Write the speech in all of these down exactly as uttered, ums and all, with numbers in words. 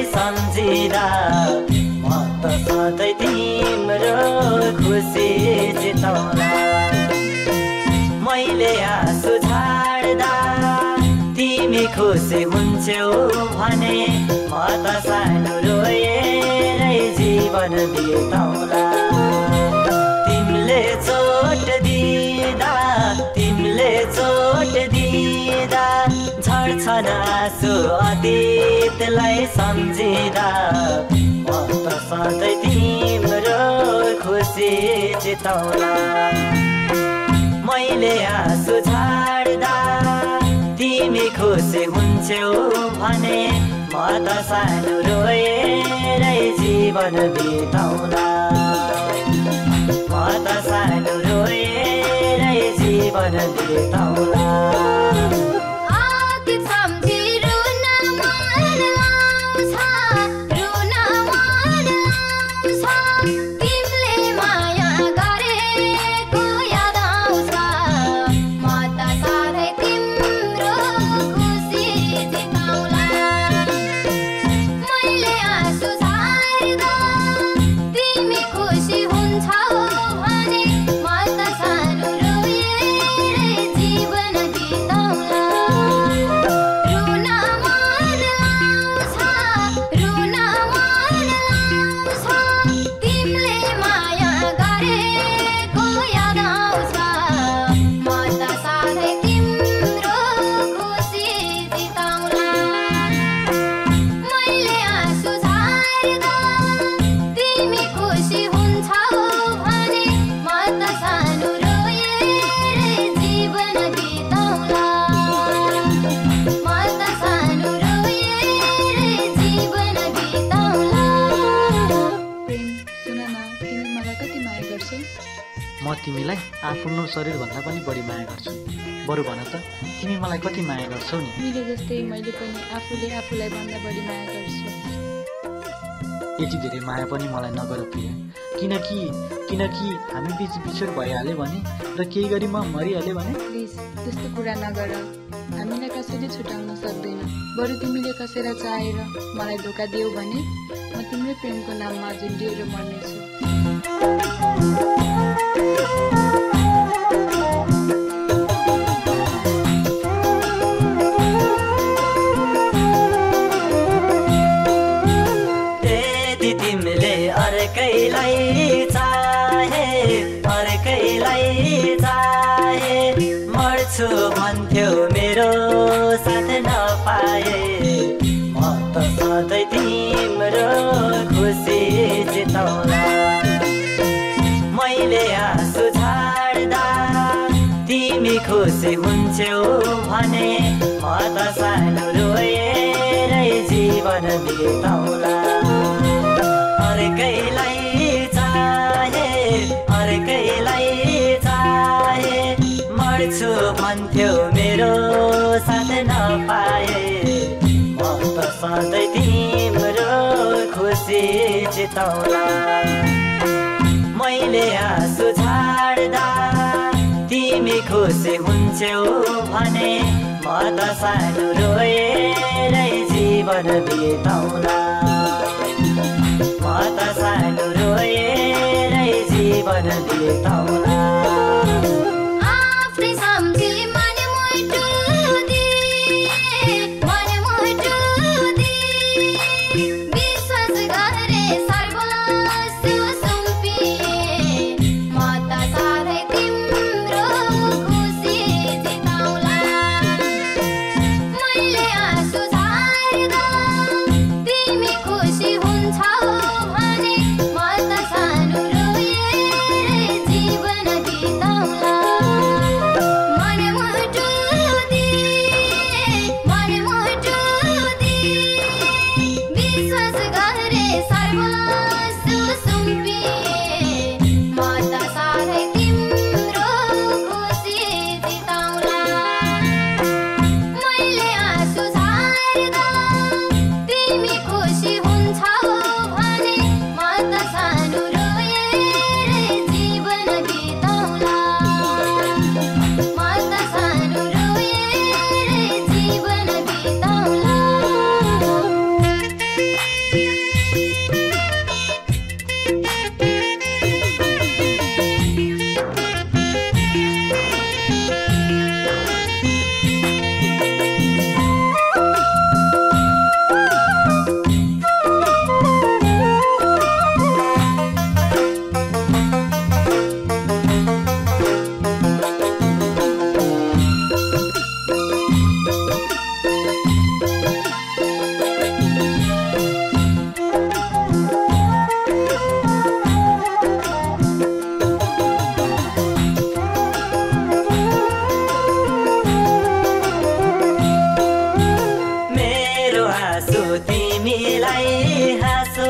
सम्झिँदा म त सधैँ तिम्रो खुसी जिताउला। मैले आँसु झाड्दा तिमी खुसी हुन्छौ भने म त सानो रोएरै जीवन बिताउला। तिमीले चोट दिँदा तिमीले चोट दिँदा झर्छन् आँसु अतीतलाई सम्झिँदा म त सधैँ तिम्रो खुसी जिताउला। मैले आँसु झाड्दा तिमी खुसी हुन्छौ भने म त सानो रोएरै जीवन बिताउला। म त सानो रोएरै जीवन बिताउला। म तिमीलाई आफ्नो शरीरभन्दा पनि बढी माया गर्छु। बरु भन त तिमी मलाई कति माया गर्छौ नि? तिमीले जस्तै मैले पनि आफूले आफूलाई भन्दा बढी माया गर्छु। यति धेरै माया पनि मलाई नगर प्रिय, किनकि किनकि हामी बिच बिछोड भइहाल्यो भने र केही गरी म मरिहाल्यो भने। प्लिज त्यस्तो कुरा नगर, हामीलाई कसैले छुटाउन सक्दैन। बरु तिमीले कसैलाई चाहेर मलाई धोका दियौ भने म तिम्रो प्रेमको नाममा झुन्डिएर मर्नेछु। त्यति तिमीले अर्कैलाई चाहे अर्कैलाई चाहे मर्छु भन्थ्यौ मेरो साथ नपाए म त सधैँ तिम्रो खुसी जिताउला। मैले आँसु झाड्दा तिमी खुसी हुन्छौ भने म त सानो रोएरै जीवन बिताउला। अर्कैलाई चाहे अर्कैलाई चाहे मर्छु भन्थ्यौ मेरो साथ नपाए म त सधैँ तिम्रो खुसी जिताउला। मैले आँसु झाड्दा तिमी खुसी हुन्छौ भने म त सानो रोएरै जीवन बिताउला। म त सानो रोएरै जीवन बिताउला। हुन्छ भने म त सानो रोएरै जीवन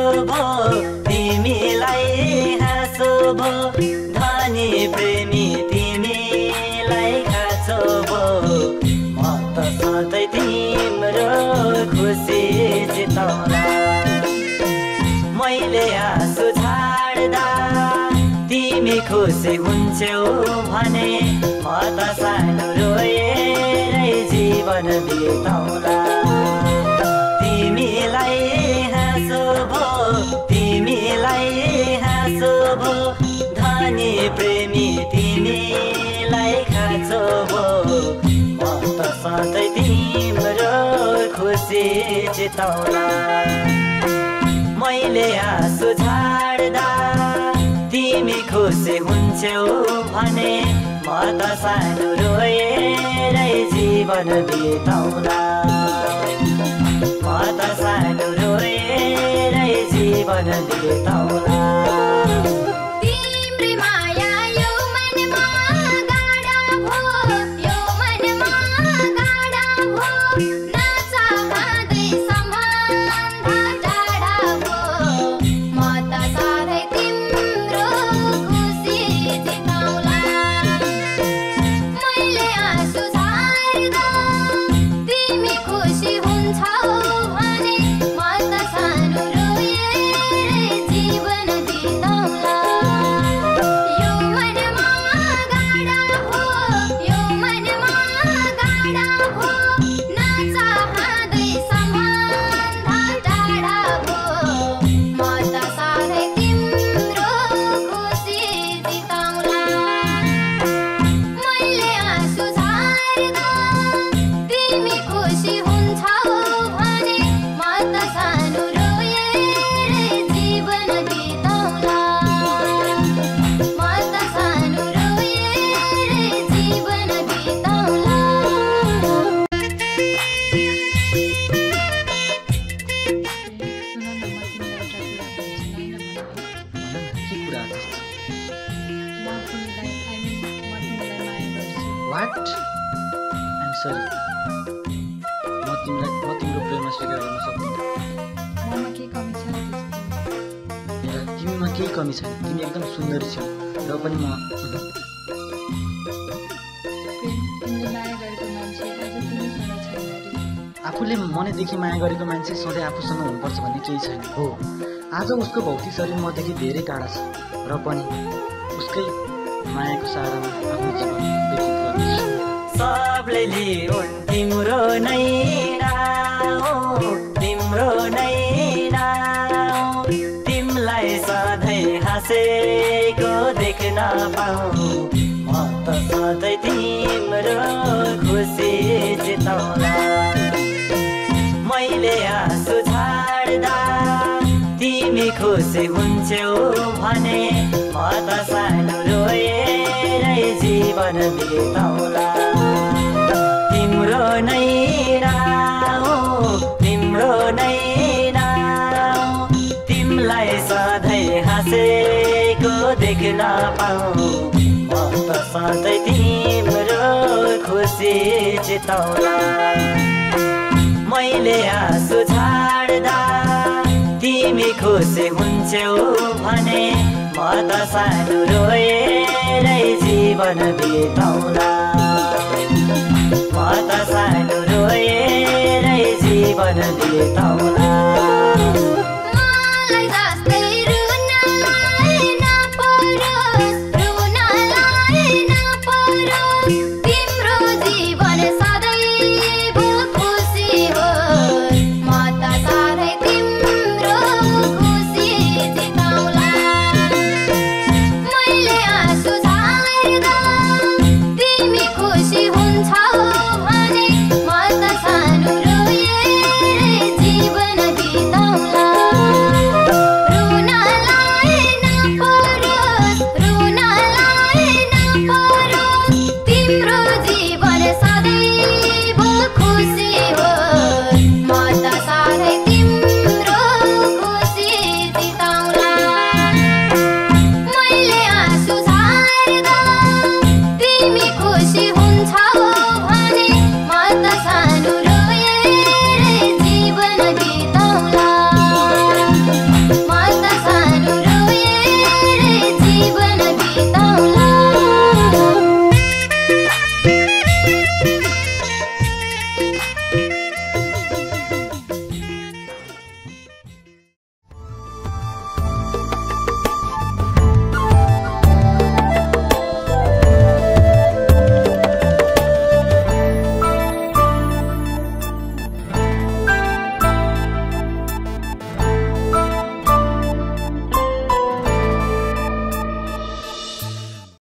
भो तिमीलाई हाँसो भो धनी प्रेमी तिमीलाई खाँचो भो म त सधैँ तिम्रो खुसी जिताउला मैले आँसु छाड्दा तिमी खुसी हुन्छौ भने म त सानो रोएरै जीवन बिताउला तिमीलाई हाँसो भो तिमीलाई हाँसो भो धनी प्रेमी तिमीलाई खाँचो भो म त सधैँ तिम्रो खुसी जिताउला मैले आँसु छाड्दा तिमी खुसी हुन्छौ भने म त सानो रोएरै जीवन बिताउला म त सानो रोएरै जीवन बिताउला वाट आइम सरी म तिमीलाई म तिम्रो प्रेममा स्वीकार गर्न सक्दिनँ ममा के कमी छ हेर तिमीमा केही कमी छैन तिमी एकदम सुन्दरी छौ र पनि म तिमीले माया गरेको मान्छे आज तिमीसँग छैन रे आफूले मनैदेखि माया गरेको मान्छे सधैँ आफूसँग हुनुपर्छ भन्ने केही छैन हो आज उसको भौतिक शरीर मदेखि धेरै टाढा छ र पनि उसकै मायाको सहारामा आफ्नो जीवन व्यतीत गर्छु सबले लिउन् तिम्रो नै नाउँ तिम्रो नै नाउँ तिमीलाई सधैँ हाँसेको देख्न पाऊँ म त सधैँ तिम्रो खुसी जिताउला मैले आँसु छाड्दा तिमी खुसी हुन्छौ भने म त सानो रोएरै जीवन बिताउला तिम्रो नै नाउँ तिम्रो नै नाउँ तिमीलाई सधैँ हाँसेको देख्न पाऊँ म त सधैँ तिम्रो खुसी जिताउला मैले आँसु छाड्दा तिमी खुसी हुन्छौ भने म त सानो रोएरै जीवन बिताउला म त सानो रोएरै जीवन बिताउला